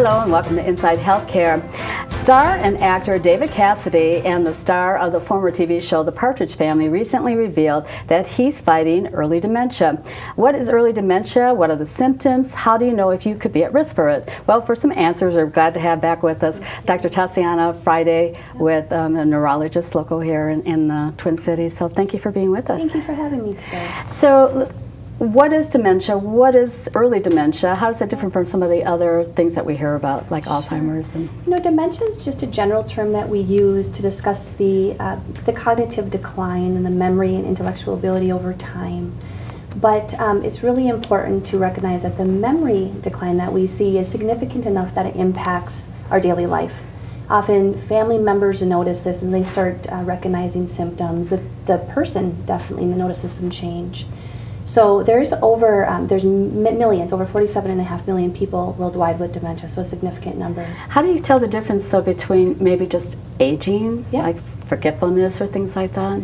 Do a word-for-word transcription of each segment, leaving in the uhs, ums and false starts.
Hello and welcome to Inside Healthcare. Star and actor David Cassidy and the star of the former T V show The Partridge Family recently revealed that he's fighting early dementia. What is early dementia? What are the symptoms? How do you know if you could be at risk for it? Well, for some answers, we're glad to have back with us Doctor Tatiana Friday, with um, a neurologist local here in, in the Twin Cities. So thank you for being with us. Thank you for having me today. So, what is dementia? What is early dementia? How is it different from some of the other things that we hear about, like sure. Alzheimer's? And you know, dementia is just a general term that we use to discuss the uh, the cognitive decline and the memory and intellectual ability over time. But um, it's really important to recognize that the memory decline that we see is significant enough that it impacts our daily life. Often family members notice this and they start uh, recognizing symptoms. The, the person definitely notices some change. So there's over, um, there's millions, over forty-seven and a half million people worldwide with dementia, so a significant number. How do you tell the difference, though, between maybe just aging, yeah. like forgetfulness or things like that?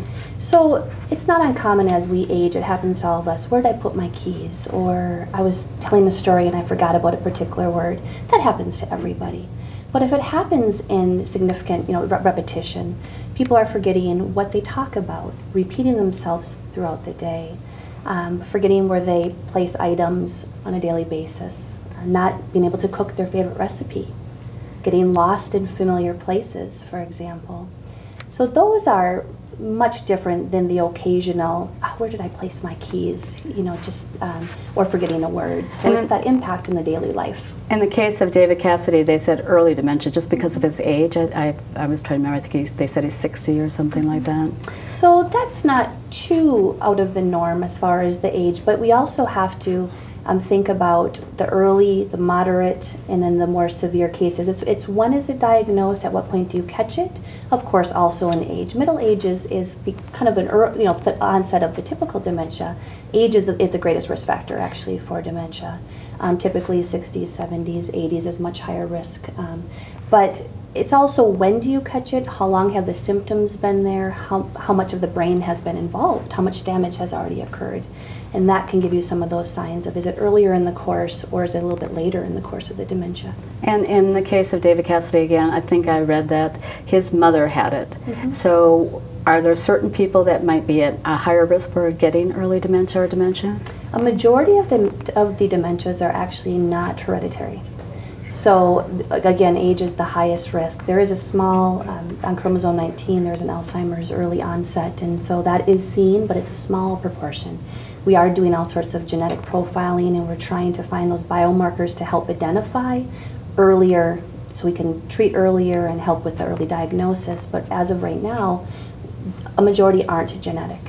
So it's not uncommon as we age, it happens to all of us. Where did I put my keys? Or I was telling a story and I forgot about a particular word. That happens to everybody. But if it happens in significant, you know, re repetition, people are forgetting what they talk about, repeating themselves throughout the day. Um, forgetting where they place items on a daily basis, uh, not being able to cook their favorite recipe, getting lost in familiar places, for example. So those are much different than the occasional, oh, where did I place my keys, you know, just, um, or forgetting a word. So and it's that impact in the daily life. In the case of David Cassidy, they said early dementia just because of his age. I, I, I was trying to remember, I think he's, they said he's sixty or something like that. So that's not too out of the norm as far as the age, but we also have to um, think about the early, the moderate, and then the more severe cases. It's, it's when is it diagnosed, at what point do you catch it? Of course, also in age. Middle age is, is the kind of an early, you know, the onset of the typical dementia. Age is the, is the greatest risk factor actually for dementia. Um, typically sixties, seventies, eighties is much higher risk. Um, but it's also when do you catch it, how long have the symptoms been there, how, how much of the brain has been involved, how much damage has already occurred. And that can give you some of those signs of is it earlier in the course or is it a little bit later in the course of the dementia. And in the case of David Cassidy, again, I think I read that his mother had it. Mm-hmm. So are there certain people that might be at a higher risk for getting early dementia or dementia? A majority of the, of the dementias are actually not hereditary. So again, age is the highest risk. There is a small, um, on chromosome nineteen, there's an Alzheimer's early onset, and so that is seen, but it's a small proportion. We are doing all sorts of genetic profiling, and we're trying to find those biomarkers to help identify earlier, so we can treat earlier and help with the early diagnosis. But as of right now, a majority aren't genetic.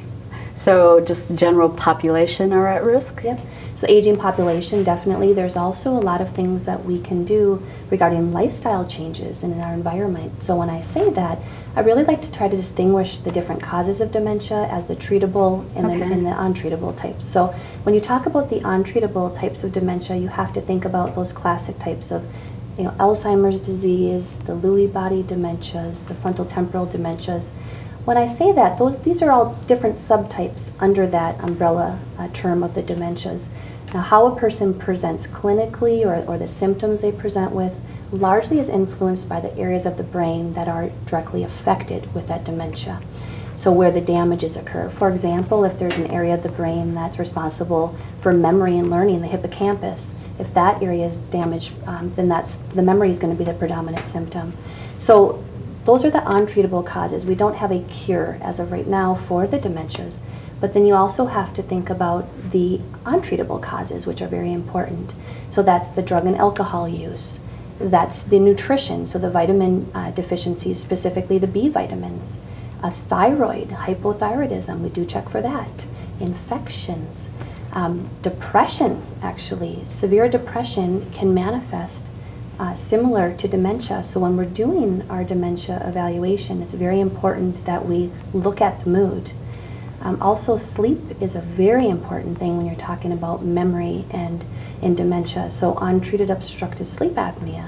So just general population are at risk? Yep. So aging population, definitely. There's also a lot of things that we can do regarding lifestyle changes in our environment. So when I say that, I really like to try to distinguish the different causes of dementia as the treatable and, okay. the, and the untreatable types. So when you talk about the untreatable types of dementia, you have to think about those classic types of, you know, Alzheimer's disease, the Lewy body dementias, the frontal temporal dementias. When I say that, those these are all different subtypes under that umbrella uh, term of the dementias. Now, how a person presents clinically or, or the symptoms they present with largely is influenced by the areas of the brain that are directly affected with that dementia. So where the damages occur. For example, if there's an area of the brain that's responsible for memory and learning, the hippocampus, if that area is damaged, um, then that's the memory is going to be the predominant symptom. So those are the untreatable causes. We don't have a cure as of right now for the dementias, but then you also have to think about the untreatable causes, which are very important. So that's the drug and alcohol use. That's the nutrition, so the vitamin uh, deficiencies, specifically the B vitamins. A thyroid, hypothyroidism, we do check for that. Infections. Um, depression, actually. Severe depression can manifest Uh, similar to dementia. So when we're doing our dementia evaluation, it's very important that we look at the mood. Um, also, sleep is a very important thing when you're talking about memory and in dementia. So untreated obstructive sleep apnea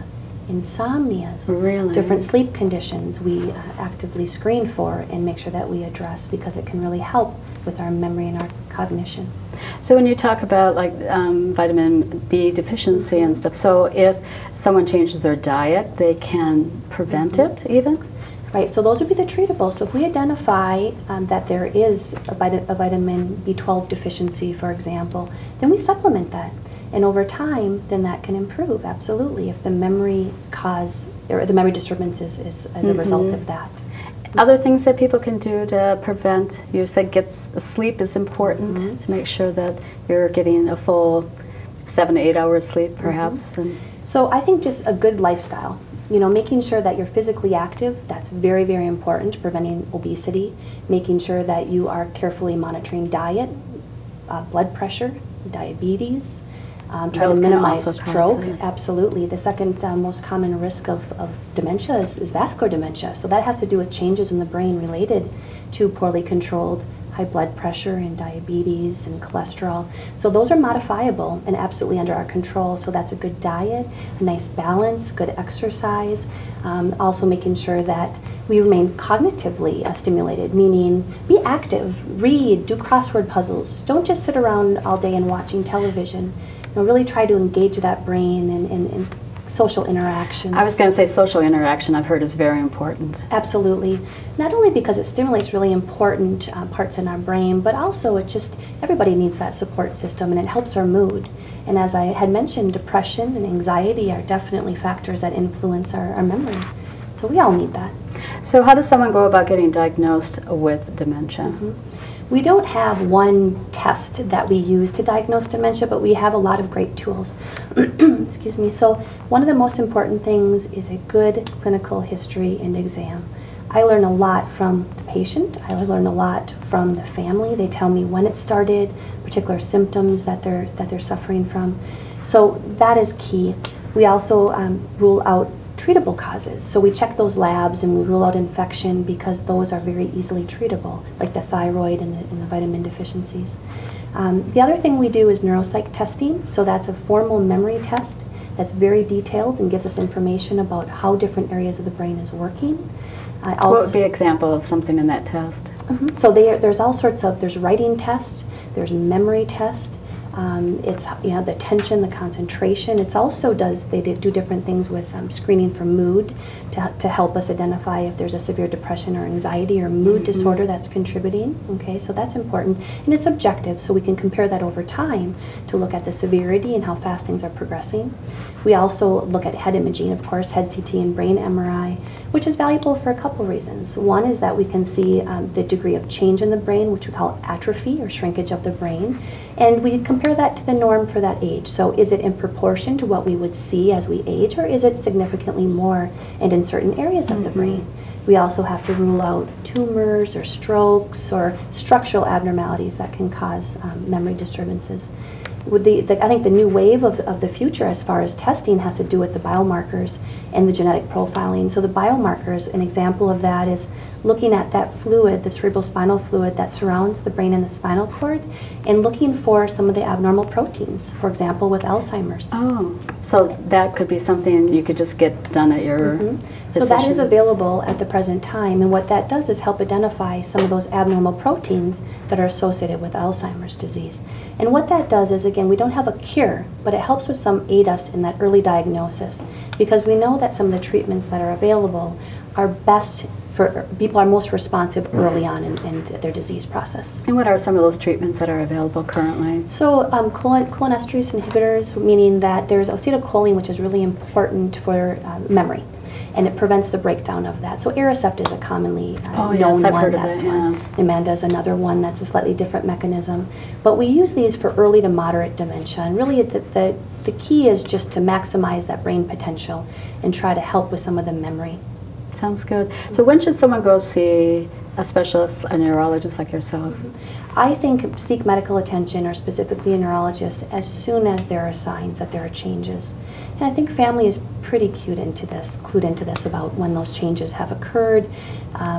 insomnias, Really? different sleep conditions we uh, actively screen for and make sure that we address, because it can really help with our memory and our cognition. So when you talk about like um, vitamin B deficiency and stuff, so if someone changes their diet, they can prevent Mm-hmm. it even? Right, so those would be the treatable. So if we identify um, that there is a, vit a vitamin B twelve deficiency, for example, then we supplement that. And over time, then that can improve, absolutely, if the memory cause, or the memory disturbance is, is as a Mm-hmm. result of that. Other things that people can do to prevent, you said gets, sleep is important Mm-hmm. to make sure that you're getting a full seven to eight hours sleep perhaps. Mm-hmm. And So I think just a good lifestyle, you know, making sure that you're physically active, that's very, very important, preventing obesity, making sure that you are carefully monitoring diet, uh, blood pressure, diabetes, um, try Those to can minimize also cause stroke. it. Absolutely. The second uh, most common risk of, of dementia is, is vascular dementia. So that has to do with changes in the brain related to poorly controlled high blood pressure and diabetes and cholesterol. So those are modifiable and absolutely under our control. So that's a good diet, a nice balance, good exercise. Um, also making sure that we remain cognitively uh, stimulated, meaning be active, read, do crossword puzzles. Don't just sit around all day and watching television. You know, really try to engage that brain and, and, and social interactions. I was going to say social interaction, I've heard, is very important. Absolutely. Not only because it stimulates really important uh, parts in our brain, but also it just, everybody needs that support system, and it helps our mood. And as I had mentioned, depression and anxiety are definitely factors that influence our, our memory. So we all need that. So how does someone go about getting diagnosed with dementia? Mm-hmm. We don't have one test that we use to diagnose dementia, but we have a lot of great tools. Excuse me. So one of the most important things is a good clinical history and exam. I learn a lot from the patient. I learn a lot from the family. They tell me when it started, particular symptoms that they're, that they're suffering from. So that is key. We also um, rule out treatable causes. So we check those labs and we rule out infection, because those are very easily treatable, like the thyroid and the, and the vitamin deficiencies. Um, the other thing we do is neuropsych testing. So that's a formal memory test that's very detailed and gives us information about how different areas of the brain is working. I also, What would be an example of something in that test? Mm-hmm. So they are, there's all sorts of, there's writing test, there's memory test, um, it's, you know, the attention, the concentration. It's also does, they do different things with um, screening for mood to, to help us identify if there's a severe depression or anxiety or mood mm-hmm. disorder that's contributing. Okay, so that's important. And it's objective, so we can compare that over time to look at the severity and how fast things are progressing. We also look at head imaging, of course, head C T and brain M R I, which is valuable for a couple reasons. One is that we can see um, the degree of change in the brain, which we call atrophy or shrinkage of the brain, and we compare that to the norm for that age. So is it in proportion to what we would see as we age, or is it significantly more and in certain areas of mm-hmm. the brain? We also have to rule out tumors or strokes or structural abnormalities that can cause um, memory disturbances. With the, the, I think the new wave of, of the future as far as testing has to do with the biomarkers and the genetic profiling. So the biomarkers, an example of that is looking at that fluid, the cerebrospinal fluid that surrounds the brain and the spinal cord, and looking for some of the abnormal proteins, for example, with Alzheimer's. Oh, so that could be something you could just get done at your Mm-hmm. So that is available at the present time, and what that does is help identify some of those abnormal proteins that are associated with Alzheimer's disease. And what that does is, again, we don't have a cure, but it helps with some aid us in that early diagnosis, because we know that some of the treatments that are available are best for people are most responsive early on in, in their disease process. And what are some of those treatments that are available currently? So um, colon, cholinesterase inhibitors, meaning that there's acetylcholine, which is really important for uh, memory, and it prevents the breakdown of that. So Aricept is a commonly uh, oh, known yes, I've one. Heard That's of it, yeah. one. Namenda is another one that's a slightly different mechanism. But we use these for early to moderate dementia, and really the, the, the key is just to maximize that brain potential and try to help with some of the memory. Sounds good. So when should someone go see a specialist, a neurologist like yourself? I think seek medical attention, or specifically a neurologist, as soon as there are signs that there are changes. And I think family is pretty clued into this, clued into this about when those changes have occurred. Um,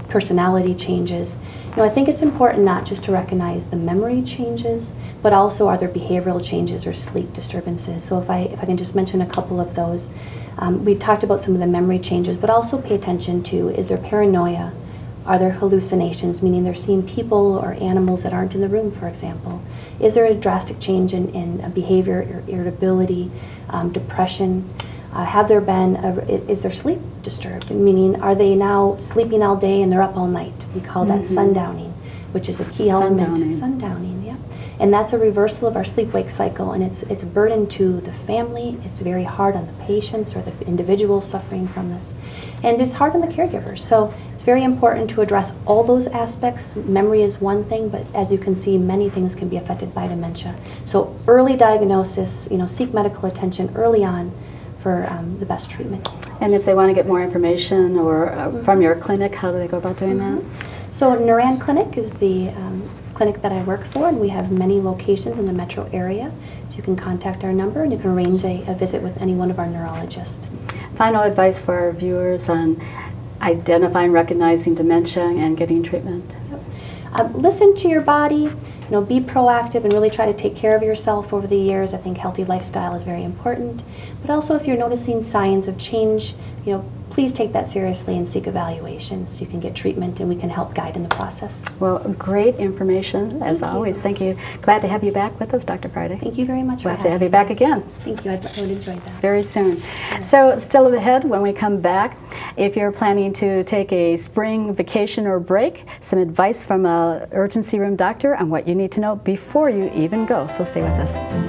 personality changes. You know, I think it's important not just to recognize the memory changes, but also are there behavioral changes or sleep disturbances. So if I, if I can just mention a couple of those. Um, we talked about some of the memory changes, but also pay attention to, is there paranoia? Are there hallucinations, meaning they're seeing people or animals that aren't in the room, for example? Is there a drastic change in, in behavior, or irritability, um, depression? Uh, have there been, a, is their sleep disturbed? Meaning, are they now sleeping all day and they're up all night? We call that mm-hmm. sundowning, which is a key element. Sundowning. Sundowning, yeah. And that's a reversal of our sleep-wake cycle, and it's, it's a burden to the family. It's very hard on the patients or the individual suffering from this. And it's hard on the caregivers. So it's very important to address all those aspects. Memory is one thing, but as you can see, many things can be affected by dementia. So early diagnosis, you know, seek medical attention early on for um, the best treatment. And if they want to get more information or uh, mm-hmm. from your clinic, how do they go about doing mm-hmm. that? So Naran Clinic is the um, clinic that I work for, and we have many locations in the metro area. So you can contact our number and you can arrange a, a visit with any one of our neurologists. Final advice for our viewers on identifying, recognizing dementia and getting treatment. Yep. Um, listen to your body, you know, be proactive and really try to take care of yourself over the years. I think healthy lifestyle is very important. But also if you're noticing signs of change, you know, please take that seriously and seek evaluation so you can get treatment and we can help guide in the process. Well, great information as Thank always. You. Thank you. Glad to have you back with us, Doctor Friday. Thank you very much. We'll have to have you back again. Thank you. I would enjoy that. Very soon. Yeah. So still ahead when we come back, if you're planning to take a spring vacation or break, some advice from an urgency room doctor on what you need to know before you even go. So stay with us.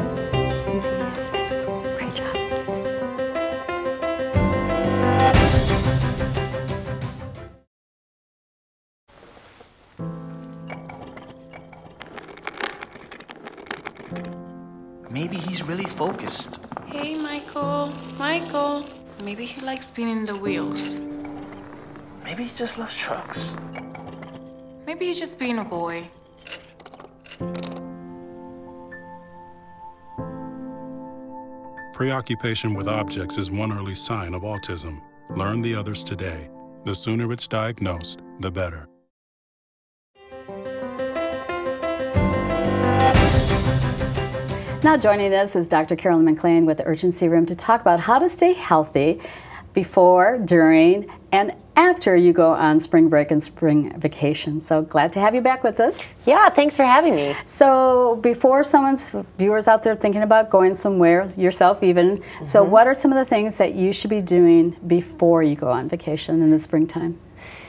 Great job. Maybe he's really focused. Hey, Michael. Michael. Maybe he likes spinning the wheels. Maybe he just loves trucks. Maybe he's just being a boy. Preoccupation with objects is one early sign of autism. Learn the others today. The sooner it's diagnosed, the better. Now joining us is Doctor Carolyn McLean with the Urgency Room to talk about how to stay healthy before, during, and after you go on spring break and spring vacation. So glad to have you back with us. Yeah, thanks for having me. So before someone's viewers out there thinking about going somewhere, yourself even, mm-hmm. so what are some of the things that you should be doing before you go on vacation in the springtime?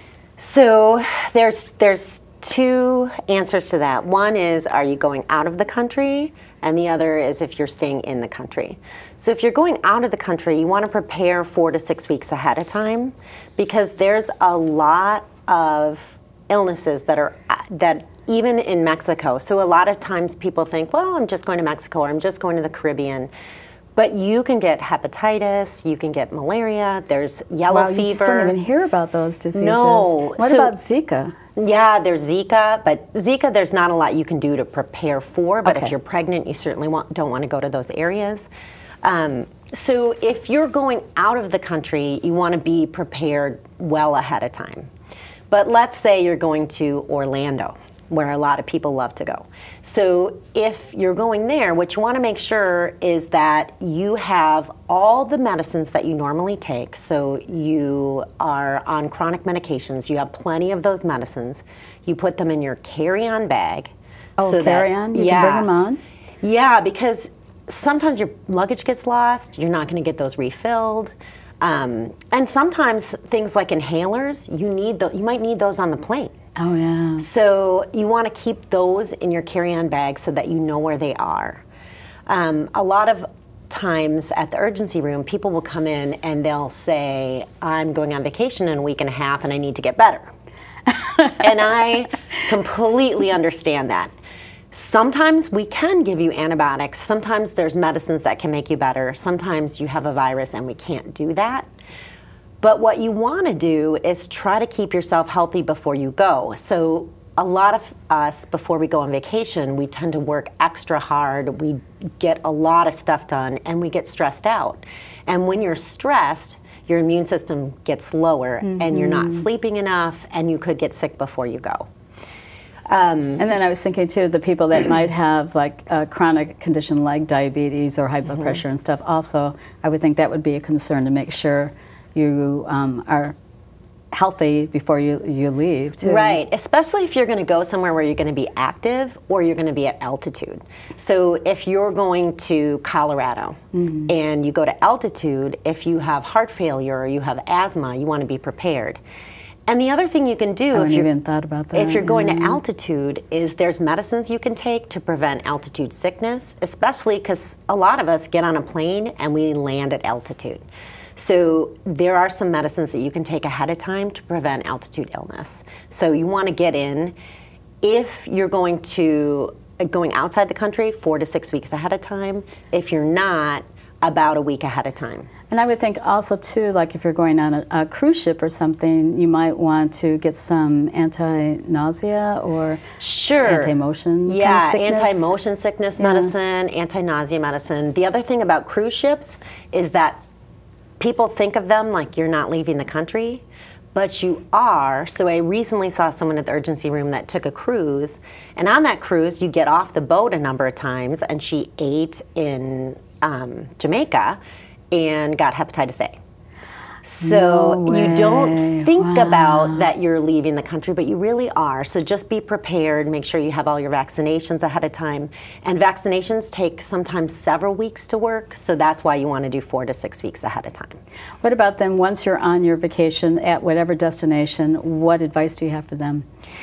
So there's there's two answers to that. One is, are you going out of the country? And the other is if you're staying in the country. So if you're going out of the country, you want to prepare four to six weeks ahead of time, because there's a lot of illnesses that are that even in Mexico. So a lot of times people think, well, I'm just going to Mexico or I'm just going to the Caribbean. But you can get hepatitis, you can get malaria, there's yellow wow, fever. You just don't even hear about those diseases. No. What so, about Zika? Yeah, there's Zika, but Zika, there's not a lot you can do to prepare for, but okay. if you're pregnant, you certainly want, don't want to go to those areas. Um, so if you're going out of the country, you want to be prepared well ahead of time. But let's say you're going to Orlando, where a lot of people love to go. So if you're going there, what you want to make sure is that you have all the medicines that you normally take. So you are on chronic medications, you have plenty of those medicines. You put them in your carry-on bag. Oh, so carry-on? You yeah, can bring them on? Yeah, because sometimes your luggage gets lost, you're not going to get those refilled. Um, and sometimes things like inhalers, you need the, you might need those on the plane. Oh, yeah. So you want to keep those in your carry-on bag so that you know where they are. Um, a lot of times at the urgency room, people will come in and they'll say, I'm going on vacation in a week and a half and I need to get better. And I completely understand that. Sometimes we can give you antibiotics. Sometimes there's medicines that can make you better. Sometimes you have a virus and we can't do that. But what you want to do is try to keep yourself healthy before you go. So a lot of us, before we go on vacation, we tend to work extra hard. We get a lot of stuff done and we get stressed out. And when you're stressed, your immune system gets lower mm-hmm. and you're not sleeping enough and you could get sick before you go. Um, and then I was thinking too, the people that might have like a chronic condition like diabetes or high blood mm-hmm. pressure and stuff, also I would think that would be a concern to make sure you um, are healthy before you, you leave too. Right, especially if you're going to go somewhere where you're going to be active or you're going to be at altitude. So if you're going to Colorado mm-hmm. and you go to altitude, if you have heart failure or you have asthma, you want to be prepared. And the other thing you can do I if you're, even thought about that, if you're going yeah. to altitude is there's medicines you can take to prevent altitude sickness, especially because a lot of us get on a plane and we land at altitude. So there are some medicines that you can take ahead of time to prevent altitude illness. So you want to get in. If you're going to going outside the country, four to six weeks ahead of time. If you're not, about a week ahead of time. And I would think also too, like if you're going on a, a cruise ship or something, you might want to get some anti-nausea or sure. anti-motion yeah, kind of anti-motion sickness yeah. medicine, anti-nausea medicine. The other thing about cruise ships is that people think of them like you're not leaving the country, but you are. So I recently saw someone at the urgency room that took a cruise, and on that cruise you get off the boat a number of times, and she ate in um, Jamaica and got hepatitis A. So no you don't think wow. about that you're leaving the country, but you really are. So just be prepared, make sure you have all your vaccinations ahead of time. And vaccinations take sometimes several weeks to work, so that's why you want to do four to six weeks ahead of time. What about then once you're on your vacation at whatever destination, what advice do you have for them?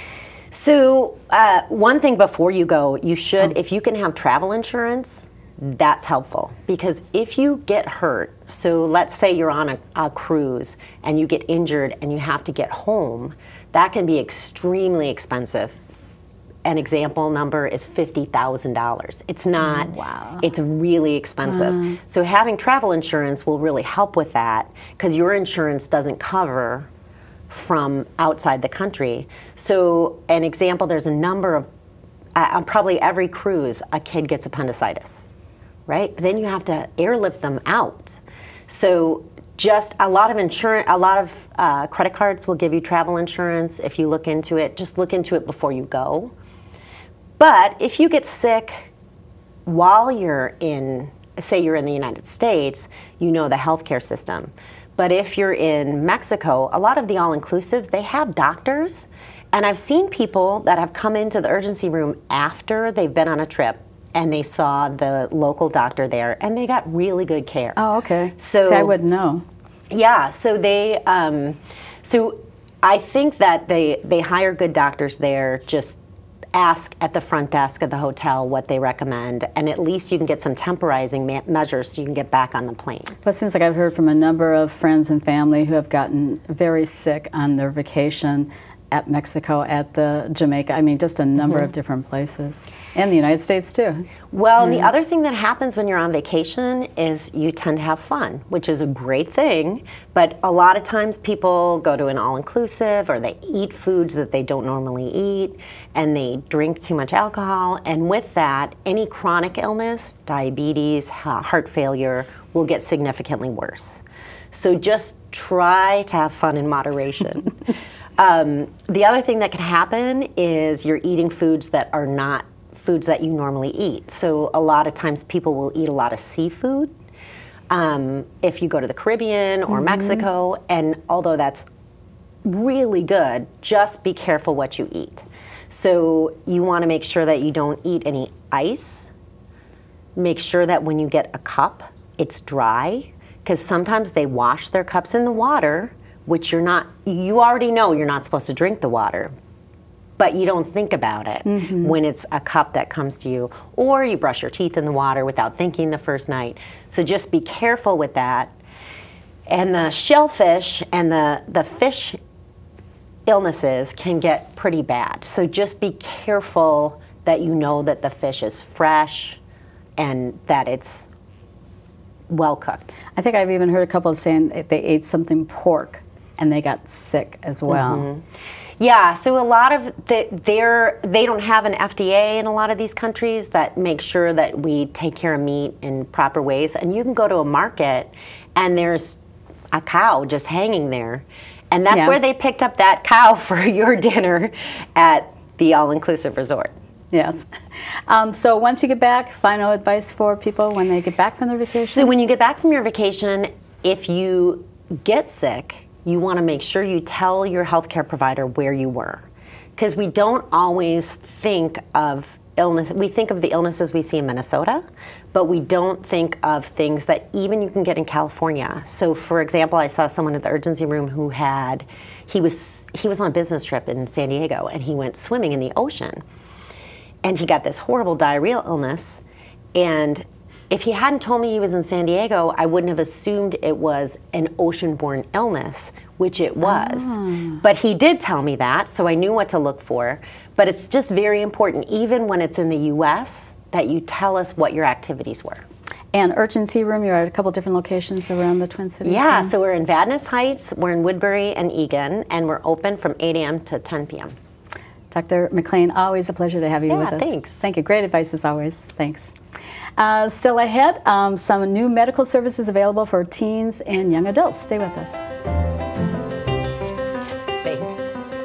So uh, one thing before you go, you should, oh. if you can have travel insurance, that's helpful, because if you get hurt, so let's say you're on a, a cruise and you get injured and you have to get home, that can be extremely expensive. An example number is fifty thousand dollars. It's not, oh, wow. it's really expensive. Uh. So having travel insurance will really help with that, because your insurance doesn't cover from outside the country. So an example, there's a number of, uh, on probably every cruise, a kid gets appendicitis. Right? Then you have to airlift them out. So just a lot of insurance, a lot of uh, credit cards will give you travel insurance if you look into it. Just look into it before you go. But if you get sick while you're in, say you're in the United States, you know the healthcare system. But if you're in Mexico, a lot of the all-inclusives, they have doctors. And I've seen people that have come into the urgency room after they've been on a trip, and they saw the local doctor there, and they got really good care. Oh, okay. So See, I wouldn't know. Yeah, so they, um, so I think that they, they hire good doctors there. Just ask at the front desk of the hotel what they recommend, and at least you can get some temporizing me measures so you can get back on the plane. Well, it seems like I've heard from a number of friends and family who have gotten very sick on their vacation at Mexico, at the Jamaica, I mean, just a number mm-hmm. of different places. And the United States, too. Well, yeah. the other thing that happens when you're on vacation is you tend to have fun, which is a great thing, but a lot of times people go to an all-inclusive, or they eat foods that they don't normally eat, and they drink too much alcohol, and with that, any chronic illness, diabetes, heart failure, will get significantly worse. So just try to have fun in moderation. Um, the other thing that can happen is you're eating foods that are not foods that you normally eat. So a lot of times people will eat a lot of seafood um, if you go to the Caribbean or mm-hmm. Mexico, and although that's really good, just be careful what you eat. So you want to make sure that you don't eat any ice. Make sure that when you get a cup, it's dry, because sometimes they wash their cups in the water, which you're not, you already know you're not supposed to drink the water, but you don't think about it mm-hmm. when it's a cup that comes to you, or you brush your teeth in the water without thinking the first night. So just be careful with that. And the shellfish and the, the fish illnesses can get pretty bad. So just be careful that you know that the fish is fresh and that it's well cooked. I think I've even heard a couple saying that they ate something pork and they got sick as well. Mm-hmm. Yeah, so a lot of the, they're, they don't have an F D A in a lot of these countries that make sure that we take care of meat in proper ways. And you can go to a market and there's a cow just hanging there. And that's Yeah. where they picked up that cow for your dinner at the all-inclusive resort. Yes. Um, so once you get back, final advice for people when they get back from their vacation? So when you get back from your vacation, if you get sick, you want to make sure you tell your healthcare provider where you were. Because we don't always think of illness, we think of the illnesses we see in Minnesota, but we don't think of things that even you can get in California. So for example, I saw someone at the urgency room who had, he was, he was on a business trip in San Diego and he went swimming in the ocean. And he got this horrible diarrheal illness, and if he hadn't told me he was in San Diego, I wouldn't have assumed it was an ocean-borne illness, which it was. Oh. But he did tell me that, so I knew what to look for. But it's just very important, even when it's in the U S, that you tell us what your activities were. And urgency room, you're at a couple different locations around the Twin Cities? Yeah, so we're in Vadnais Heights, we're in Woodbury and Eagan, and we're open from eight A M to ten P M Doctor McLean, always a pleasure to have you yeah, with us. Thanks. Thank you. Great advice as always. Thanks. Uh, still ahead, um, some new medical services available for teens and young adults. Stay with us. Thanks.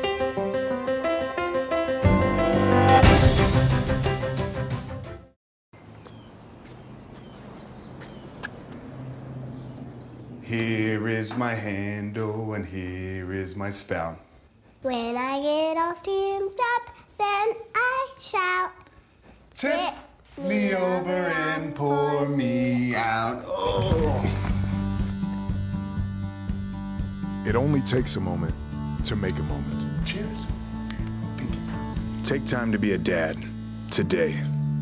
Here is my handle and here is my spout. When I get all steamed up, then I shout. Tip me over and pour me out. Oh. It only takes a moment to make a moment. Cheers. Take time to be a dad today.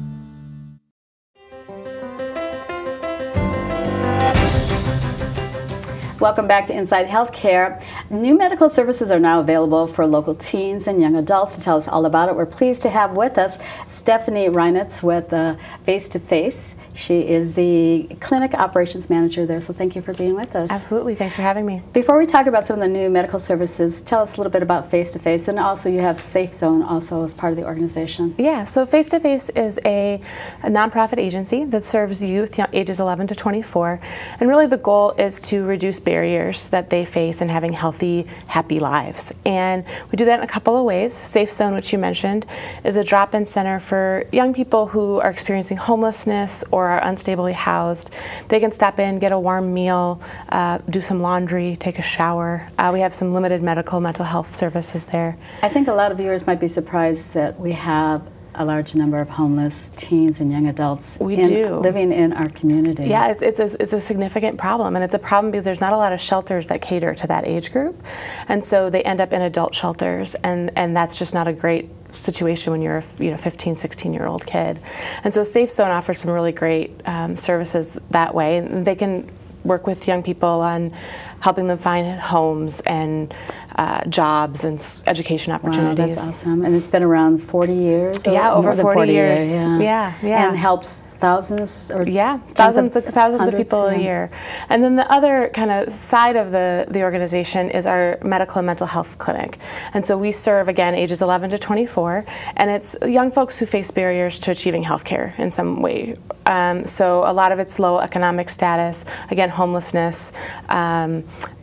Welcome back to Inside Healthcare. New medical services are now available for local teens and young adults. To tell us all about it, we're pleased to have with us Stephanie Reinitz with uh, Face to Face. She is the clinic operations manager there, so thank you for being with us. Absolutely, thanks for having me. Before we talk about some of the new medical services, tell us a little bit about Face to Face, and also you have Safe Zone also as part of the organization. Yeah, so Face to Face is a, a nonprofit agency that serves youth ages eleven to twenty-four, and really the goal is to reduce barriers that they face in having healthy, happy lives. And we do that in a couple of ways. Safe Zone, which you mentioned, is a drop-in center for young people who are experiencing homelessness or are unstably housed. They can stop in, get a warm meal, uh, do some laundry, take a shower. Uh, we have some limited medical mental health services there. I think a lot of viewers might be surprised that we have a large number of homeless teens and young adults we in, do. living in our community. Yeah, it's, it's, a, it's a significant problem, and it's a problem because there's not a lot of shelters that cater to that age group, and so they end up in adult shelters, and, and that's just not a great situation when you're a you know, fifteen, sixteen year old kid. And so Safe Zone offers some really great um, services that way, and they can work with young people on helping them find homes and uh, jobs and s education opportunities. Wow, that's awesome. And it's been around forty years? Or yeah, over more than forty, forty years. years. Yeah. yeah, yeah. And helps thousands or yeah, thousands of, of thousands hundreds, of people yeah. a year. And then the other kind of side of the the organization is our medical and mental health clinic. And so we serve again ages eleven to twenty-four, and it's young folks who face barriers to achieving health care in some way. Um, so a lot of it's low economic status, again homelessness, um,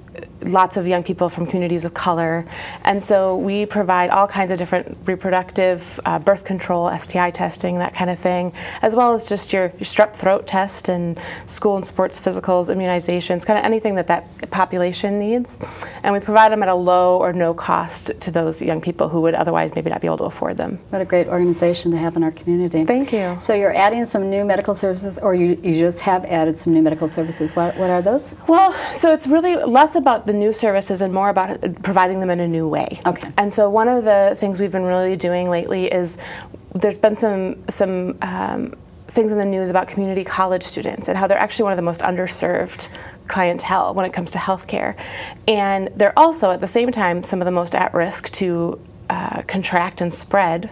lots of young people from communities of color, and so we provide all kinds of different reproductive, uh, birth control, S T I testing, that kind of thing, as well as just your, your strep throat test and school and sports physicals, immunizations, kind of anything that that population needs. And we provide them at a low or no cost to those young people who would otherwise maybe not be able to afford them. What a great organization to have in our community. Thank you. So you're adding some new medical services, or you, you just have added some new medical services. What, what are those? Well, so it's really less about the new services and more about providing them in a new way. Okay. And so one of the things we've been really doing lately is there's been some some um, things in the news about community college students and how they're actually one of the most underserved clientele when it comes to healthcare, and they're also at the same time some of the most at risk to uh, contract and spread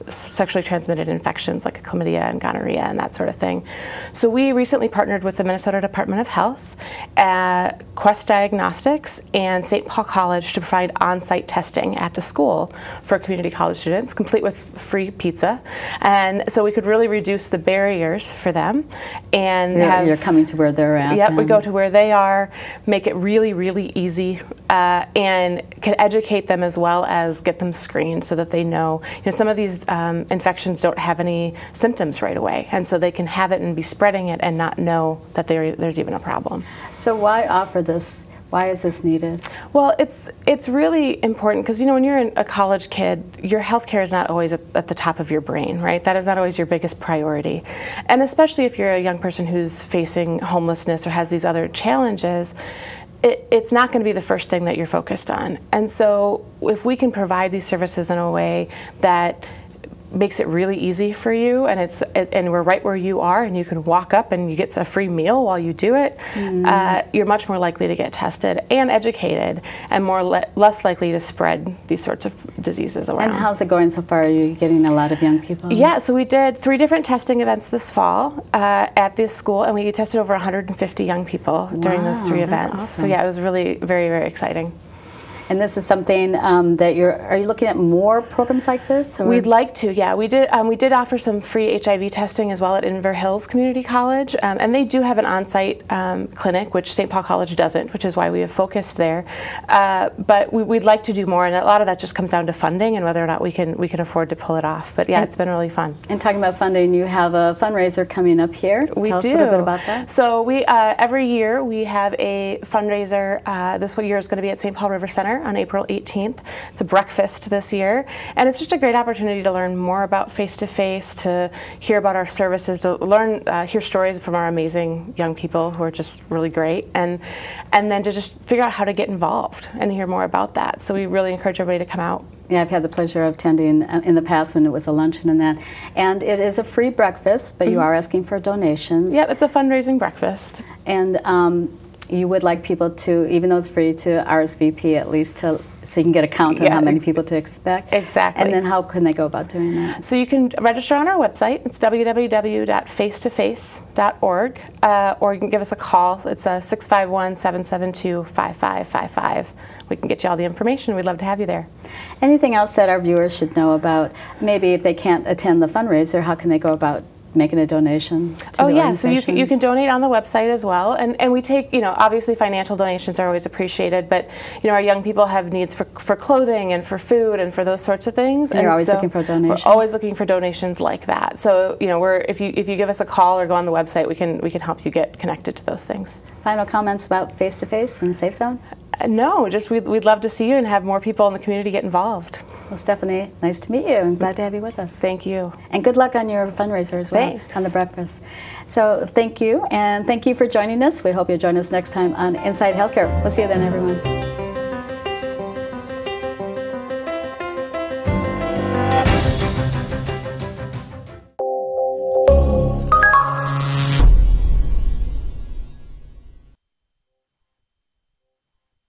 sexually transmitted infections like chlamydia and gonorrhea and that sort of thing. So we recently partnered with the Minnesota Department of Health, uh, Quest Diagnostics, and Saint Paul College to provide on-site testing at the school for community college students, complete with free pizza. And so we could really reduce the barriers for them. And You're, have, you're coming to where they're at. Yep, we then. go to where they are, make it really, really easy, uh, and can educate them as well as get them screened so that they know, you know, some of these um, infections don't have any symptoms right away, and so they can have it and be spreading it and not know that there, there's even a problem. So why offer this? Why is this needed? Well, it's it's really important because, you know, when you're a college kid, your health care is not always at, at the top of your brain, right? That is not always your biggest priority. And especially if you're a young person who's facing homelessness or has these other challenges, it, it's not going to be the first thing that you're focused on. And so if we can provide these services in a way that makes it really easy for you, and it's and we're right where you are, and you can walk up and you get a free meal while you do it, mm. uh, you're much more likely to get tested and educated, and more le less likely to spread these sorts of diseases around. And how's it going so far? Are you getting a lot of young people? Yeah, so we did three different testing events this fall uh, at this school, and we tested over one hundred fifty young people during wow, those three that's events. Awesome. So yeah, it was really very, very exciting. And this is something um, that you're, are you looking at more programs like this? Or? We'd like to, yeah. We did um, we did offer some free H I V testing as well at Inver Hills Community College, um, and they do have an on-site um, clinic, which Saint Paul College doesn't, which is why we have focused there. Uh, but we, we'd like to do more, and a lot of that just comes down to funding and whether or not we can we can afford to pull it off. But yeah, and, it's been really fun. And talking about funding, you have a fundraiser coming up here. We Tell do. us a little bit about that. So we uh, every year we have a fundraiser. Uh, this year is going to be at Saint Paul River Center on April eighteenth. It's a breakfast this year, and it's just a great opportunity to learn more about Face-to-Face, to hear about our services, to learn, uh, hear stories from our amazing young people who are just really great, and and then to just figure out how to get involved and hear more about that. So we really encourage everybody to come out. Yeah, I've had the pleasure of attending in the past when it was a luncheon and that. And it is a free breakfast, but mm-hmm. you are asking for donations. Yeah, it's a fundraising breakfast. And um, you would like people to, even though it's free, to R S V P at least to so you can get a count on yeah, how many people to expect. Exactly. And then how can they go about doing that? So you can register on our website. It's w w w dot face to face dot org, uh, or you can give us a call. It's uh, six five one, seven seven two, five five five five. We can get you all the information. We'd love to have you there. Anything else that our viewers should know about, maybe if they can't attend the fundraiser, how can they go about making a donation to oh the yeah, so you organization? can, you can donate on the website as well, and and we take, you know, obviously financial donations are always appreciated, but you know, our young people have needs for for clothing and for food and for those sorts of things. And you're and always so looking for donations. We're always looking for donations like that. So you know, we're if you if you give us a call or go on the website, we can we can help you get connected to those things. Final comments about Face-to-Face and Safe Zone? Uh, no, just we'd we'd love to see you and have more people in the community get involved. Well, Stephanie, nice to meet you. I'm glad to have you with us. Thank you. And good luck on your fundraiser as well. Thanks. On the breakfast. So thank you, and thank you for joining us. We hope you'll join us next time on Inside Healthcare. We'll see you then, everyone.